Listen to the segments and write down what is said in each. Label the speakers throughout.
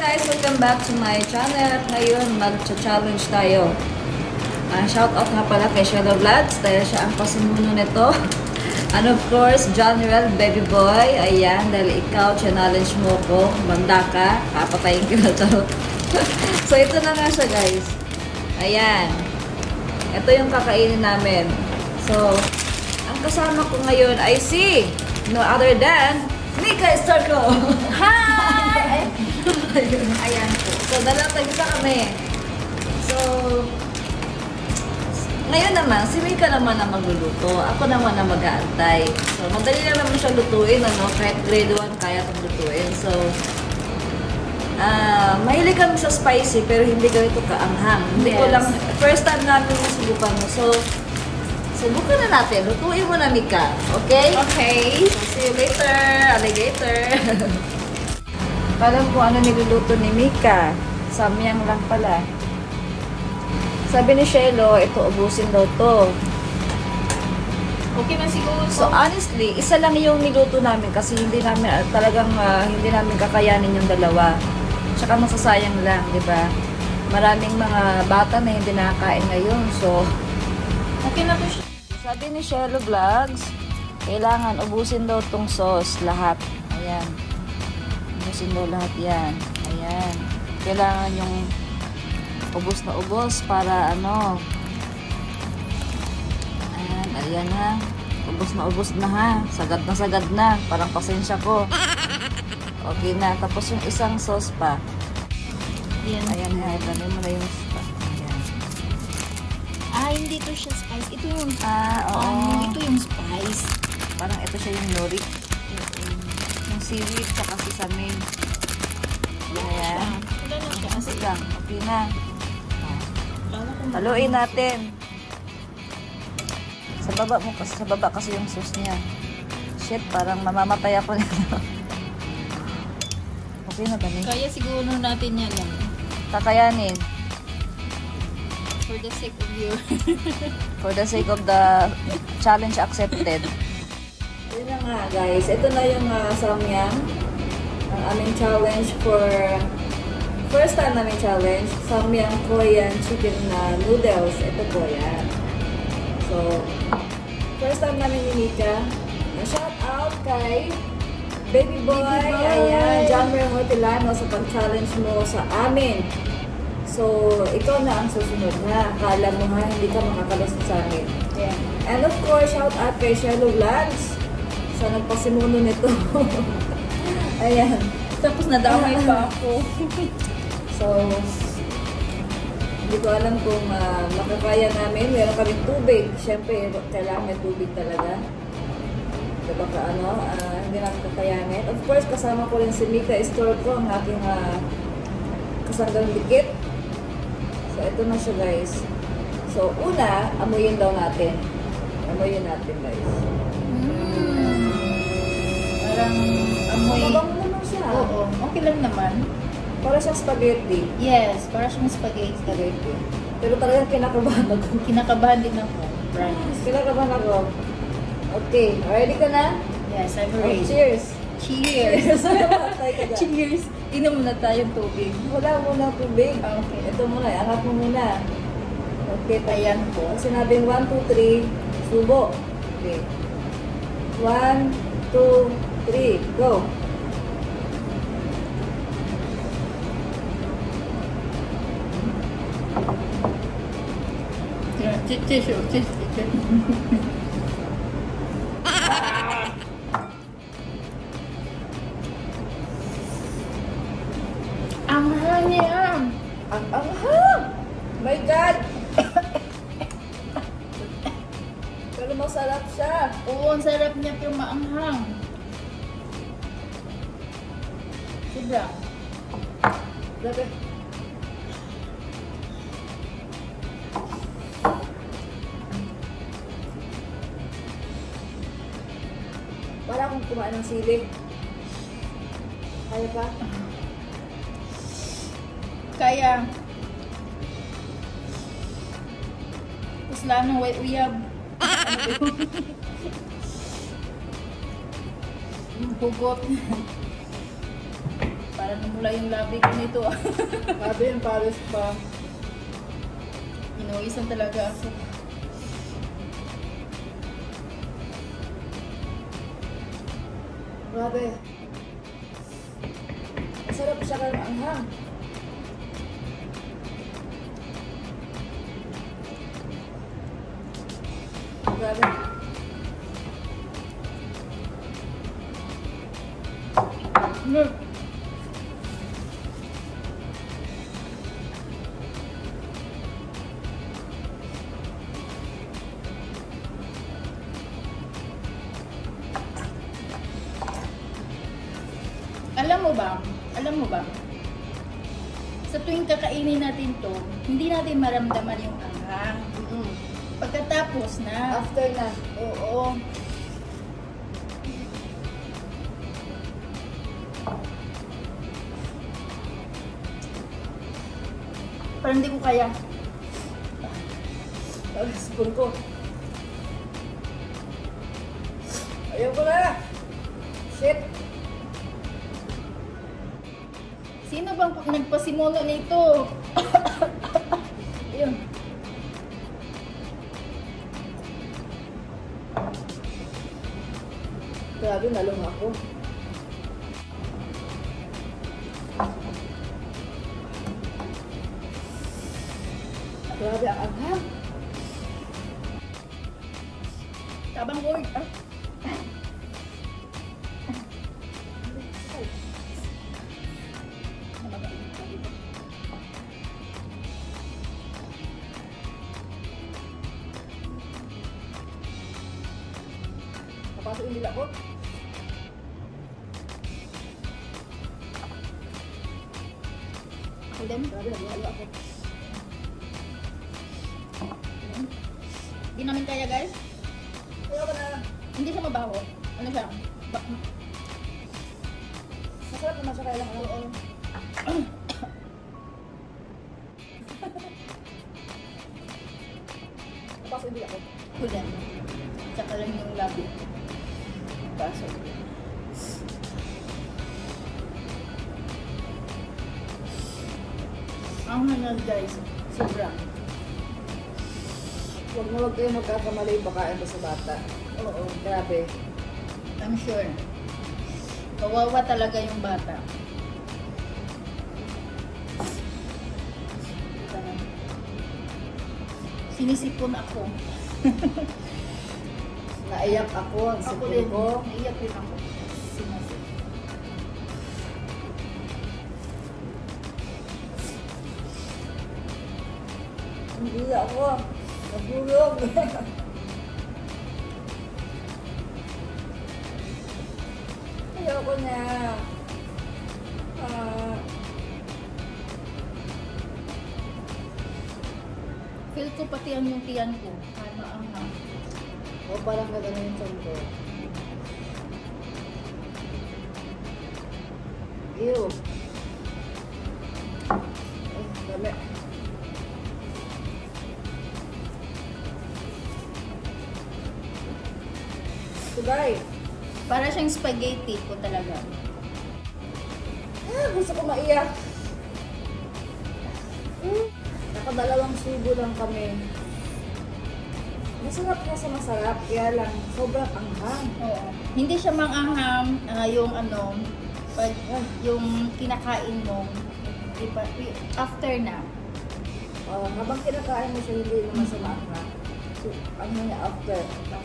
Speaker 1: guys! Welcome back to my channel. At ngayon, mag-challenge tayo. Shoutout nga pala kay Shadow Vlogs dahil siya ang pasimuno nito. And of course, General Baby Boy. Ayan, dahil ikaw, challenge mo ko. Banda ka, papatayin ka na charot. So, ito na nga siya guys. Ayan. Ito yung kakainin namin. So, ang kasama ko ngayon ay si no other than Mika Estorco. Hi! Ayan po. So, tagisa kami. So, ngayon naman, si Mika naman ang magluluto. Ako naman ang mag-aantay. So, madali lang naman siya lutuin, ano? Kahit grade 1, kaya itong lutuin. So, mahilig kami sa spicy, pero hindi ganito kaanghang. Hindi ko lang, first time namin masubukan mo. So, subukan na natin. Lutuin mo na, Mika. Okay?
Speaker 2: Okay.
Speaker 1: So, see you later, alligator. Alam ko ano niluluto ni Mika. Samyang lang pala. Sabi ni Shelo, ito ubusin daw to.
Speaker 2: Okay man siguro.
Speaker 1: So honestly, isa lang yung niluto namin kasi hindi namin talagang hindi namin kakayanin yung dalawa. Tsaka masasayang lang, 'di ba? Maraming mga bata na hindi nakakain ngayon. So
Speaker 2: Okay na to siya.
Speaker 1: sabi ni Shelo Vlogs, kailangan ubusin daw tong sauce lahat. Ayan. Ubusin daw lahat 'yan. Ayan. Kailangan yung ubos na ubos para ano. Ayan ha. Ubos na ha. Sagad na. Parang pasensya ko. Okay na. Tapos yung isang sauce pa. Ayan ha. Itanin mo na yung ayan.
Speaker 2: Hindi to siya spice. Ito yung
Speaker 1: oo.
Speaker 2: ito yung spice.
Speaker 1: Parang ito siya yung nori. Yung seaweed saka sesame. Ayan.
Speaker 2: Wala na siya.
Speaker 1: Kasi lang. Okay na. Haluin natin. Sa baba kasi yung sauce niya. Shit, parang mamamatay ako nito. Okay na ba ni?
Speaker 2: Kaya siguro natin yan lang.
Speaker 1: Kakayanin.
Speaker 2: For the sake of you.
Speaker 1: For the sake of the challenge accepted. Yun na nga guys. Ito na yung samyang. Ang aming challenge for first time namin challenge. Samyang Korean chicken na noodles. Ito po yan. So, first time namin ni Mika. Shout out kay Baby Boy. Ayan, John Motilano sa pag-challenge mo sa amin. So, ikaw na ang susunod na. Akala mo ha, hindi ka makakalusot sa amin.
Speaker 2: Yeah.
Speaker 1: And of course, shout out kay Shadow Vlogs sa nagpasimuno nito. Ayan.
Speaker 2: Tapos nadamay pa ako.
Speaker 1: So, hindi ko alam kung makakaya namin. Meron kami tubig. Siyempre, kailangan may tubig talaga. Diba ka hindi namin kakayanin. Of course, kasama ko rin si Mika Estorco, ang aking kasanggang dikit. So, ito na siya guys. So, una, amuyin daw natin. Amuyin natin guys.
Speaker 2: Parang amoy.
Speaker 1: Mabango naman siya.
Speaker 2: Oo, okay lang naman.
Speaker 1: Para siyang spaghetti.
Speaker 2: Yes, para siyang spaghetti.
Speaker 1: Pero talagang kinakabahan ako.
Speaker 2: Kinakabahan din ako. Promise.
Speaker 1: Kinakabahan ako. Okay, ready ka na?
Speaker 2: Yes, I'm
Speaker 1: Oh,
Speaker 2: ready.
Speaker 1: cheers!
Speaker 2: Cheers!
Speaker 1: Patay ka dyan.
Speaker 2: Cheers! Inom muna tayong tubig.
Speaker 1: Wala muna tubig.
Speaker 2: Okay.
Speaker 1: Ito muna, angat mo muna. Okay,
Speaker 2: Ayan po.
Speaker 1: pag sinabing 1, 2, 3, subo. Okay. 1, 2, 3, go!
Speaker 2: Tissue. Ang hangin!
Speaker 1: Ang anghang! My God! Pero masarap siya.
Speaker 2: Oo, ang sarap niya pero maanghang. Sobra.
Speaker 1: Grabe. Para akong kumain ng sili. Kaya pa?
Speaker 2: Kaya, tapos lang ng uyab. Hugot.
Speaker 3: Para namula yung labi ko nito.
Speaker 1: Grabe yung pares pa.
Speaker 3: Inuwisan talaga ako.
Speaker 1: Grabe. Masarap siya kayong anghang. Grabe.
Speaker 3: Alam mo ba, sa tuwing kakainin natin to, hindi natin maramdaman yung anghang. Pagkatapos na.
Speaker 1: After na.
Speaker 3: Oo. Parang hindi ko kaya.
Speaker 1: Spoon ko. Ayaw ko na. Shit.
Speaker 3: Sino bang nagpasimuno nito? Ayun.
Speaker 1: Grabe, nalong ako. Grabe, ang anghang.
Speaker 3: Tabang board.
Speaker 1: Napasok yung nila ko.
Speaker 3: Ako din.
Speaker 1: Grabe, nalong ako.
Speaker 3: Hindi namin kaya, guys.
Speaker 1: Ayaw ko na.
Speaker 3: Hindi siya mabaho. Ano siya?
Speaker 1: Masarap naman siya kailang.
Speaker 3: Oo.
Speaker 1: Napasok yung nila ko.
Speaker 3: Ako din. Tsaka lang yung labi. Pasok. Ang hangal, guys. Sobrang.
Speaker 1: Huwag kayo magkakamali baka ito sa bata.
Speaker 3: Oo.
Speaker 1: Grabe.
Speaker 3: I'm sure. Kawawa talaga yung bata. Sinisipon ako.
Speaker 1: Naiyak ako. Ang
Speaker 3: Ako
Speaker 1: sipon
Speaker 3: din.
Speaker 1: ko.
Speaker 3: Naiyak din ako. Sinisip.
Speaker 1: Hindi ako. Nagulog. Ayoko na.
Speaker 3: Feel ko pati ang yung tiyan ko. Ay, maanghang.
Speaker 1: O parang gano'n yung tiyan ko. Ew. Ay, dami. Tugay.
Speaker 3: Para siyang spaghetti ko talaga.
Speaker 1: Gusto ko maiyak. Nakadalawang subo lang kami. Masarap na sa masarap, kaya lang sobrang anghang.
Speaker 3: Oo. Hindi siya manganghang yung ano, pag yung kinakain mo, diba, after na.
Speaker 1: Habang kinakain mo siya, hindi naman sa maanghang. So, ano niya, after.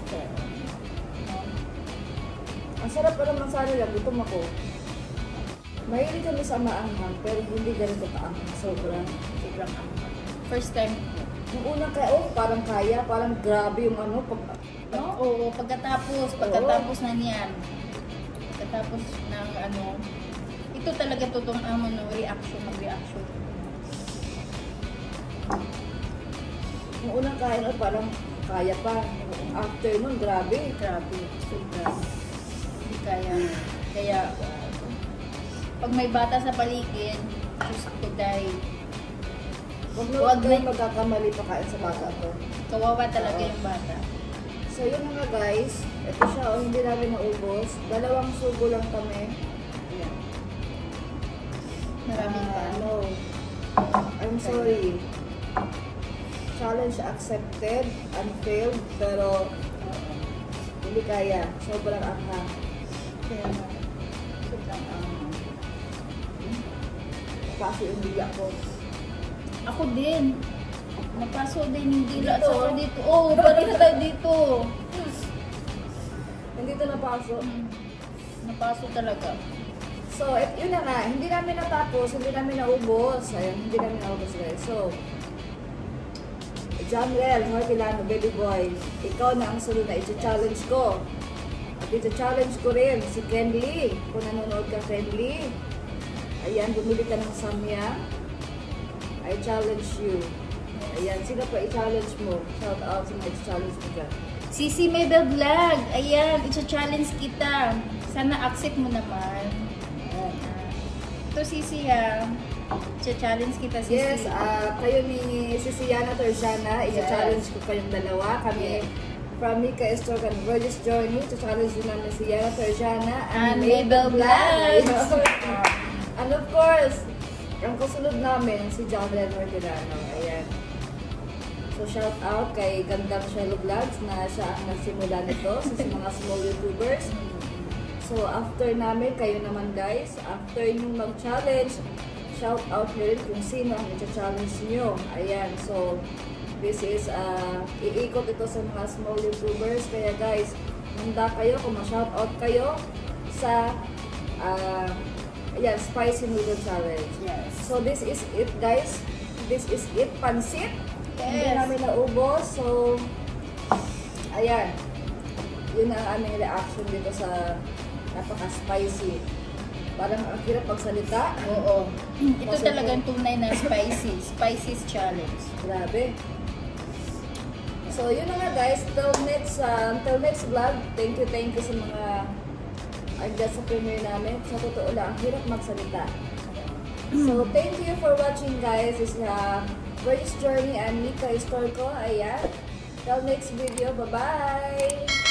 Speaker 1: Ang sarap pa naman sana lang, gutom ako. Mahilig kami sa maanghang, pero hindi ganito kaanghang. Sobrang
Speaker 3: anghang. First time.
Speaker 1: Yung unang kaya, parang kaya, parang grabe yung ano.
Speaker 3: No? Oo, pagkatapos na niyan. Pagkatapos ng ano, ito talaga totoong mag-reaction.
Speaker 1: Yung unang kain, parang kaya pa. Yung after nun, grabe.
Speaker 3: Sobra. Hindi kaya. Kaya, pag may bata sa paligid, just to die.
Speaker 1: Huwag kayo magkakamali pa kain sa bata ko.
Speaker 3: Kawawa talaga yung bata.
Speaker 1: So yun na nga guys, ito siya, hindi namin naubos. 2 subo lang kami. Ayan. I'm sorry. Challenge accepted and failed, pero hindi kaya. Sobrang anghang.
Speaker 3: Kaya nga. Sobrang
Speaker 1: Kaso yung dila ko.
Speaker 3: Ako din. Napaso din yung dila
Speaker 1: Dito?
Speaker 3: sa dito. Oo, parang tayo dito.
Speaker 1: Hindi ito napasok.
Speaker 3: Napaso talaga.
Speaker 1: So, yun na nga. Hindi namin natapos, hindi namin naubos. Ayun, hindi namin naubos guys. So, Janrel, Hortilano, baby boy, ikaw na ang sunod na i-challenge ko. At i-challenge ko rin si Kenly. Kung nanonood ka, Kenly. Ayan, bumili ka ng samyang. I challenge you. Ayan, sino pa i-challenge mo? Shout out sa mga i-challenge mo dyan.
Speaker 3: Sisi Mabel Vlog. Ayan, i-challenge kita. Sana accept mo naman.
Speaker 1: Ayan.
Speaker 3: Ito Sisi ha. I-challenge kita Sisi.
Speaker 1: Yes, kayo ni Sisiana Torjana, i-challenge ko kayong dalawa. Kami, from Mika Estor and Virgis Journey, i-challenge din namin si Yana Torjana
Speaker 3: And Mabel Vlog.
Speaker 1: And of course, ang kasunod namin, si John Lenor Tirano. Ayan. So, shout out kay Gandang Shelo Vlogs na siya ang nagsimula nito sa mga small YouTubers. So, after namin, kayo naman guys, after nyo mag-challenge, shout out nyo rin kung sino ang i-challenge nyo. Ayan. So, this is, iikot ito sa mga small YouTubers. Kaya guys, handa kayo kung ma-shout out kayo sa, ayan, Spicy Noodle Challenge.
Speaker 3: Yes.
Speaker 1: So, this is it guys. This is it. Pansit. Hindi
Speaker 3: Yes.
Speaker 1: namin naubos. So, ayan. Yun ang aming reaction dito sa napaka-spicy. Parang ang hirap magsalita.
Speaker 3: Oo. Ito
Speaker 1: Kasi
Speaker 3: talagang tunay na spicy. Spices challenge.
Speaker 1: Grabe. So, yun na nga guys. Until next vlog. Thank you sa mga andyan sa premiere namin. Sa totoo lang, ang hirap magsalita. So, thank you for watching guys. This is Virgis Journey and Mika Estor ko. Ayan. Till next video. Bye-bye!